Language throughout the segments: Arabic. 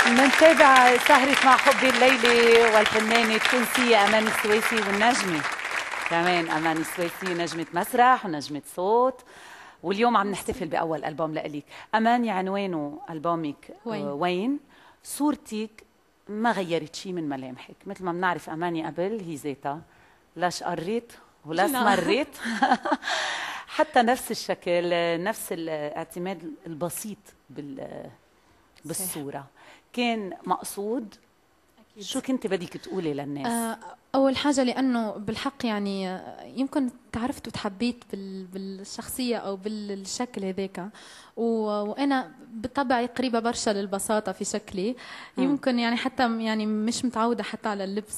منتابع سهرة مع حبي الليلة والفنانة التونسية أماني السويسي والنجمة كمان أماني السويسي نجمة مسرح ونجمة صوت. واليوم عم نحتفل بأول ألبوم لإلك. أماني عنوانه ألبومك وين. صورتك ما غيرت شيء من ملامحك، مثل ما بنعرف أماني قبل هي ذاتها، لا شقرت ولا اسمرت حتى نفس الشكل، نفس الاعتماد البسيط بالصورة كان مقصود. أكيد. شو كنت بدك تقولي للناس؟ أول حاجة لأنه بالحق يعني يمكن تعرفت وتحبيت بالشخصية أو بالشكل هذاك، وأنا بطبعي قريبة برشا للبساطة في شكلي. يمكن يعني حتى يعني مش متعودة حتى على اللبس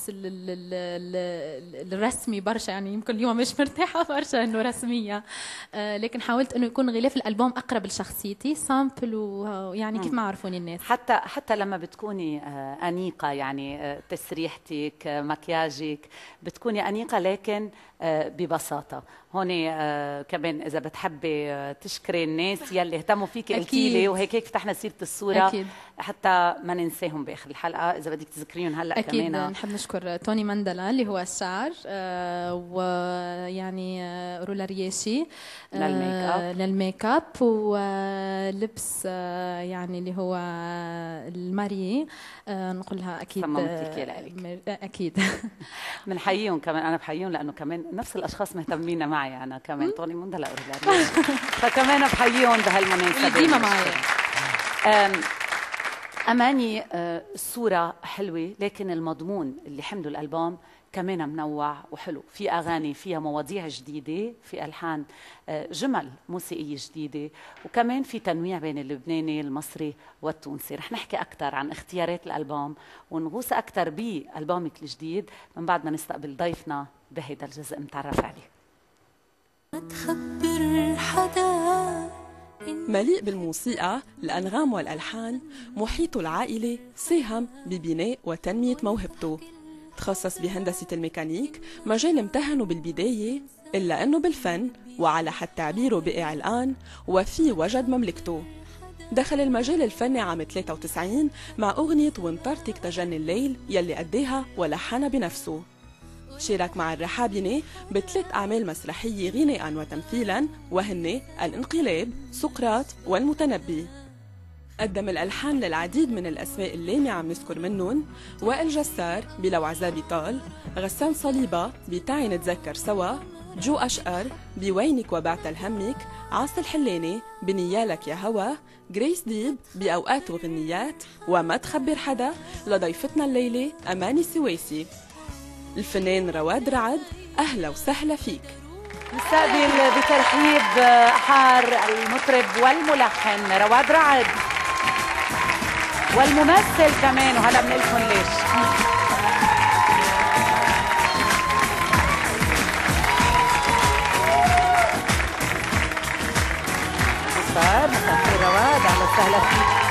الرسمي برشا، يعني يمكن اليوم مش مرتاحة برشا إنه رسمية، لكن حاولت إنه يكون غلاف الألبوم أقرب لشخصيتي، سامبل، ويعني كيف ما عرفوني الناس. حتى لما بتكوني أنيقة، يعني تسريحتك مكياجك بتكوني أنيقة لكن ببساطة. هون كمان إذا بتحبي تشكري الناس يلي اهتموا فيك قلتي لي، وهيك فتحنا سيرة الصورة. أكيد. حتى ما ننساهم بآخر الحلقة، إذا بدك تذكريهم هلأ كمان. أكيد نحب نشكر توني مندلا اللي هو الشعر، ويعني رولا رياشي للميك اب ولبس يعني اللي هو الماري، نقولها أكيد أكيد بنحييهم كمان. أنا بحييهم لأنه كمان نفس الأشخاص مهتمين معي، أنا كمان توني مندلا ورولا رياشي فكمان بحييهم بهالمناسبة ديما معي. أماني الصورة حلوة لكن المضمون اللي حمله الألبوم كمان منوع وحلو، في أغاني فيها مواضيع جديدة، في ألحان جمل موسيقية جديدة، وكمان في تنويع بين اللبناني المصري والتونسي. رح نحكي أكثر عن اختيارات الألبوم ونغوص أكثر بألبومك الجديد من بعد ما نستقبل ضيفنا بهيدا الجزء نتعرف عليه. ما تخبر حدا. مليء بالموسيقى، الأنغام والألحان، محيط العائلة ساهم ببناء وتنمية موهبته. تخصص بهندسة الميكانيك، مجال امتهنه بالبداية، إلا أنه بالفن وعلى حد تعبيره بقع الآن وفي وجد مملكته. دخل المجال الفني عام 93 مع أغنية وانطرتك تجني الليل يلي أداها ولحنها بنفسه. شارك مع الرحابنة بثلاث أعمال مسرحية غناء وتمثيلا، وهن الانقلاب، سقراط، والمتنبي. قدم الألحان للعديد من الأسماء اللي عم نذكر منهم: وائل جسار بلو عذابي طال، غسان صليبة بتعي نتذكر سوا، جو أشقر بوينك وبعت الهمك، عاصي الحلاني بنيالك يا هوا، جريس ديب بأوقات وغنيات، وما تخبر حدا لضيفتنا الليلة أماني السويسي. الفنان رواد رعد، أهلا وسهلا فيك. نستقبل بترحيب حار المطرب والملحن رواد رعد والممثل كمان، وهلا بنقول لكم ليش. مساء الخير رواد، اهلا وسهلا فيك.